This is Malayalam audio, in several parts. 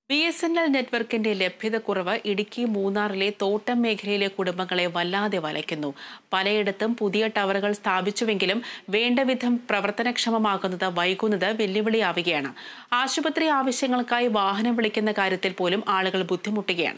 BSNL നെറ്റ്വർക്കിന്റെ ലഭ്യതക്കുറവ് ഇടുക്കി മൂന്നാറിലെ തോട്ടം മേഖലയിലെ കുടുംബങ്ങളെ വല്ലാതെ വലയ്ക്കുന്നു. പലയിടത്തും പുതിയ ടവറുകൾ സ്ഥാപിച്ചുവെങ്കിലും വേണ്ടവിധം പ്രവർത്തനക്ഷമമാകുന്നത് വൈകുന്നത് വെല്ലുവിളിയാവുകയാണ്. ആശുപത്രി ആവശ്യങ്ങൾക്കായി വാഹനം വിളിക്കുന്ന കാര്യത്തിൽ പോലും ആളുകൾ ബുദ്ധിമുട്ടുകയാണ്.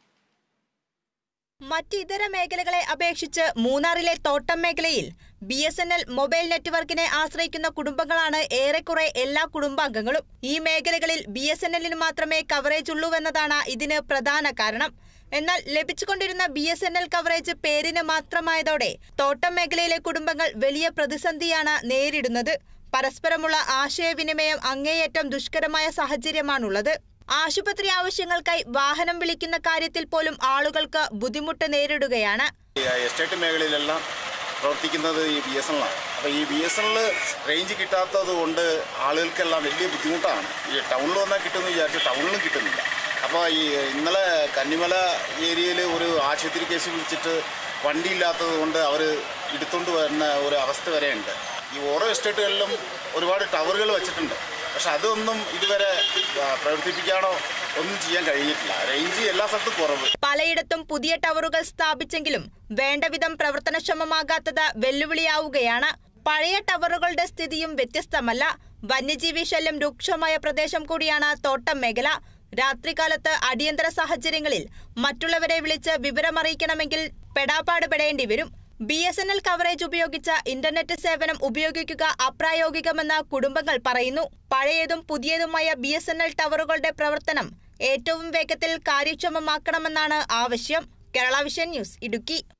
മറ്റിതര മേഖലകളെ അപേക്ഷിച്ച് മൂന്നാറിലെ തോട്ടം മേഖലയിൽ BSNL മൊബൈൽ നെറ്റ്വർക്കിനെ ആശ്രയിക്കുന്ന കുടുംബങ്ങളാണ് ഏറെക്കുറെ എല്ലാ കുടുംബാംഗങ്ങളും. ഈ മേഖലകളിൽ BSNLന് മാത്രമേ കവറേജ് ഉള്ളൂവെന്നതാണ് ഇതിന് പ്രധാന കാരണം. എന്നാൽ ലഭിച്ചുകൊണ്ടിരുന്ന BSNL കവറേജ് പേരിന് മാത്രമായതോടെ തോട്ടം മേഖലയിലെ കുടുംബങ്ങൾ വലിയ പ്രതിസന്ധിയാണ് നേരിടുന്നത്. പരസ്പരമുള്ള ആശയവിനിമയം അങ്ങേയറ്റം ദുഷ്കരമായ സാഹചര്യമാണുള്ളത്. ആശുപത്രി ആവശ്യങ്ങൾക്കായി വാഹനം വിളിക്കുന്ന കാര്യത്തിൽ പോലും ആളുകൾക്ക് ബുദ്ധിമുട്ട് നേരിടുകയാണ്. എസ്റ്റേറ്റ് മേഖലയിലെല്ലാം പ്രവർത്തിക്കുന്നത് ഈ BSNL ആണ്. അപ്പോൾ ഈ BSNL റേഞ്ച് കിട്ടാത്തത് കൊണ്ട് ആളുകൾക്കെല്ലാം വലിയ ബുദ്ധിമുട്ടാണ്. ഈ ടൗണിൽ വന്നാൽ കിട്ടുമെന്ന് വിചാരിച്ച് ടൗണിലും കിട്ടുന്നില്ല. അപ്പോൾ ഈ ഇന്നലെ കന്നിമല ഏരിയയിൽ ഒരു ആശുപത്രി കേസ് വിളിച്ചിട്ട് വണ്ടിയില്ലാത്തത് കൊണ്ട് അവർ എടുത്തുകൊണ്ട് വരുന്ന ഒരു അവസ്ഥ വരെയുണ്ട്. ഈ ഓരോ എസ്റ്റേറ്റുകളിലും ഒരുപാട് ടവറുകൾ വെച്ചിട്ടുണ്ട്. പക്ഷെ അതൊന്നും ഇതുവരെ പ്രവർത്തിപ്പിക്കാനോ ഒന്നും ചെയ്യാൻ കഴിഞ്ഞിട്ടില്ല. റേഞ്ച് എല്ലാ സ്ഥലത്തും കുറവ്. പലയിടത്തും പുതിയ ടവറുകൾ സ്ഥാപിച്ചെങ്കിലും വേണ്ടവിധം പ്രവർത്തനക്ഷമമാകാത്തത് വെല്ലുവിളിയാവുകയാണ്. പഴയ ടവറുകളുടെ സ്ഥിതിയും വ്യത്യസ്തമല്ല. വന്യജീവി ശല്യം രൂക്ഷമായ പ്രദേശം കൂടിയാണ് തോട്ടം മേഖല. രാത്രികാലത്ത് അടിയന്തര സാഹചര്യങ്ങളിൽ മറ്റുള്ളവരെ വിളിച്ച് വിവരമറിയിക്കണമെങ്കിൽ പെടാപ്പാട് പെടേണ്ടി വരും. BSNL കവറേജ് ഉപയോഗിച്ച ഇന്റർനെറ്റ് സേവനം ഉപയോഗിക്കുക അപ്രായോഗികമെന്ന് കുടുംബങ്ങൾ പറയുന്നു. പഴയതും പുതിയതുമായ BSNL ടവറുകളുടെ പ്രവർത്തനം ഏറ്റവും വേഗത്തിൽ കാര്യക്ഷമമാക്കണമെന്നാണ് ആവശ്യം. Kerala vision news, Idukki.